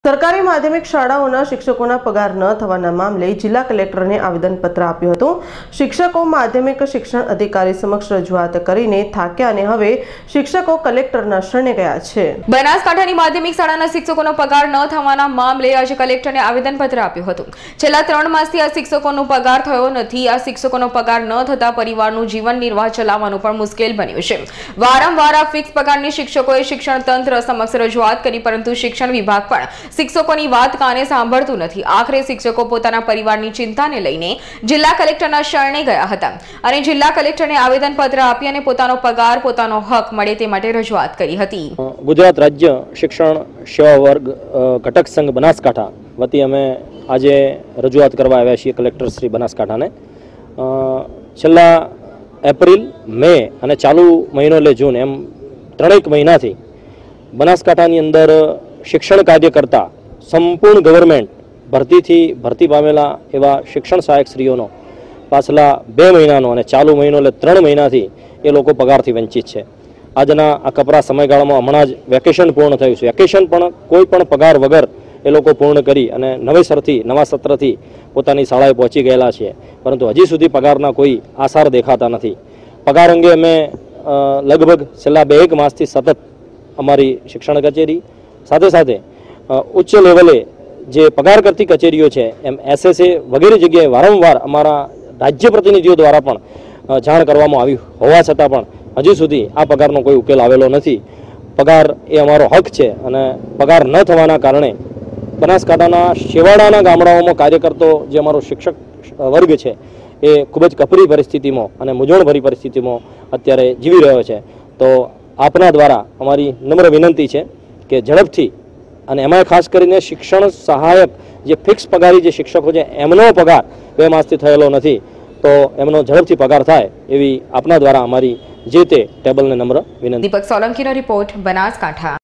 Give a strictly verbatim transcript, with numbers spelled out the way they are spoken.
સરકારી માધ્યમિક શાળાઓના શિક્ષકોના પગાર ન થવાના મામલે જિલ્લા કલેક્ટરને આવેદનપત્ર આપ્યું હતું। શિક્ષકો માધ્યમિક શિક્ષણ અધિકારી સમક્ષ રજૂઆત કરીને થાક્યા અને હવે શિક્ષકો કલેક્ટરના શરણે ગયા છે। બનાસકાંઠાની માધ્યમિક શાળાના શિક્ષકોનો પગાર ન થવાના મામલે આજે કલેક્ટરને આવેદનપત્ર આપ્યું હતું। છેલ્લા ત્રણ માસથી આ શિક્ષકોનો પગાર થયો નથી। આ શિક્ષકોનો પગાર ન થતા પરિવારનું જીવન નિર્વાહ ચલાવવાનું પણ મુશ્કેલ બન્યું છે। વારંવાર આ ફિક્સ પગારની શિક્ષકોએ શિક્ષણ તંત્ર સમક્ષ રજૂઆત કરી, પરંતુ શિક્ષણ વિભાગ પણ શિક્ષકોની વાત કાને સાંભળતું નથી। આખરે શિક્ષકો પોતાના પરિવારની ચિંતાને લઈને જિલ્લા કલેક્ટરના શરણે ગયા હતા અને જિલ્લા કલેક્ટરને આવેદનપત્ર આપી અને પોતાનો પગાર, પોતાનો હક મળે તે માટે રજૂઆત કરી હતી। ગુજરાત રાજ્ય શિક્ષણ સેવા વર્ગ ઘટક સંઘ બનાસકાંઠા વતી અમે આજે રજૂઆત કરવા આવ્યા છીએ કલેક્ટર શ્રી બનાસકાંઠાને। છેલ્લા એપ્રિલ, મે અને ચાલુ મહિનો એટલે જૂન એમ ત્રણેક મહિનાથી બનાસકાંઠાની અંદર શિક્ષણ કાર્ય કરતા સંપૂર્ણ ગવર્મેન્ટ ભરતીથી ભરતી પામેલા એવા શિક્ષણ સહાયકશ્રીઓનો પાછલા બે મહિનાનો અને ચાલુ મહિનો એટલે ત્રણ મહિનાથી એ લોકો પગારથી વંચિત છે। આજના આ કપરા સમયગાળામાં હમણાં જ વેકેશન પૂર્ણ થયું છે। વેકેશન પણ કોઈ પણ પગાર વગર એ લોકો પૂર્ણ કરી અને નવેસરથી નવા સત્રથી પોતાની શાળાએ પહોંચી ગયેલા છે, પરંતુ હજી સુધી પગારના કોઈ આસાર દેખાતા નથી। પગાર અંગે અમે લગભગ છેલ્લા બે એક માસથી સતત અમારી શિક્ષણ કચેરી સાથે સાથે ઉચ્ચ લેવલે જે પગાર કરતી કચેરીઓ છે એમ એસએસએ વગેરે જગ્યાએ વારંવાર અમારા રાજ્ય પ્રતિનિધિઓ દ્વારા પણ જાણ કરવામાં આવી હોવા છતાં પણ હજી સુધી આ પગારનો કોઈ ઉકેલ આવેલો નથી। પગાર એ અમારો હક છે અને પગાર ન થવાના કારણે બનાસકાંઠાના છેવાડાના ગામડાઓમાં કાર્ય કરતો જે અમારો શિક્ષક વર્ગ છે એ ખૂબ જ કપરી પરિસ્થિતિમાં અને મૂંઝવણભરી પરિસ્થિતિમાં અત્યારે જીવી રહ્યો છે। તો આપના દ્વારા અમારી નમ્ર વિનંતી છે કે ઝડપથી અને એમાં ખાસ કરીને શિક્ષણ સહાયક જે ફિક્સ પગારી જે શિક્ષકો છે એમનો પગાર બે માસથી થયેલો નથી, તો એમનો ઝડપથી પગાર થાય એવી આપના દ્વારા અમારી જે તે ટેબલને નમ્ર વિનંતી। દીપક સોલંકીનો રિપોર્ટ, બનાસકાંઠા।